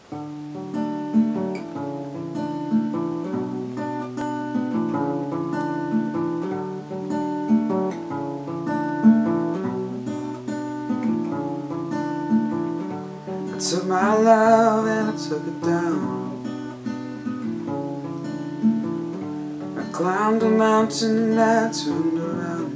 I took my love and I took it down. I climbed a mountain and I turned around.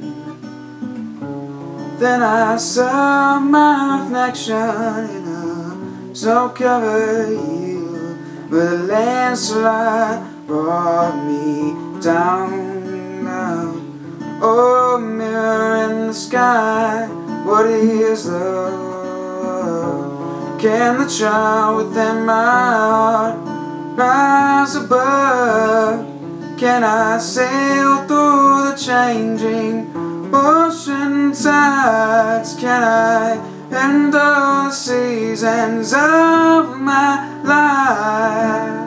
Then I saw my reflection in a snow-covered hill, where the landslide brought me down, down. Oh, mirror in the sky, what is love? Can the child within my heart rise above? Can I sail through the changing ocean tides? Can I handle the seasons of my life?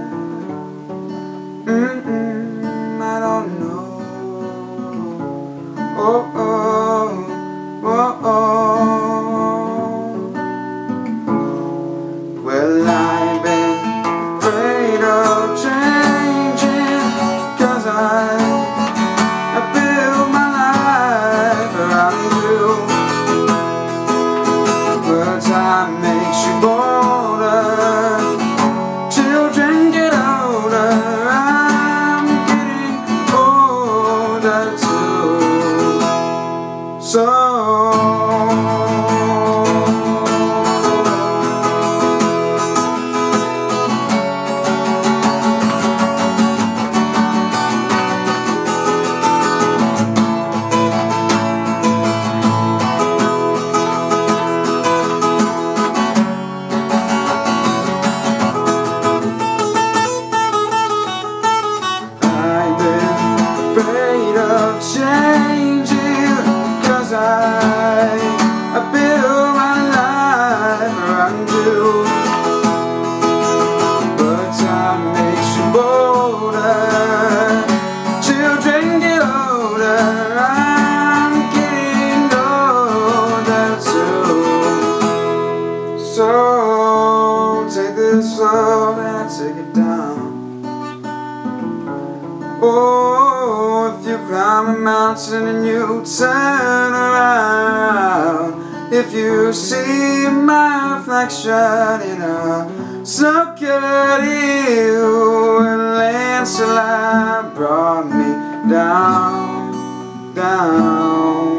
I don't know. Oh, oh, oh, oh. Well, I've been afraid of changing, 'cause I built my life around you. But time makes you bolder, children get older, I'm getting older too. So afraid of changing, 'cause I built my life around you. But time makes you bolder, children get older, I'm getting older too. So take this love and take it down. Oh, if you climb a mountain and you turn around, if you see my reflection in a snow-covered hill, and landslide brought me down, down.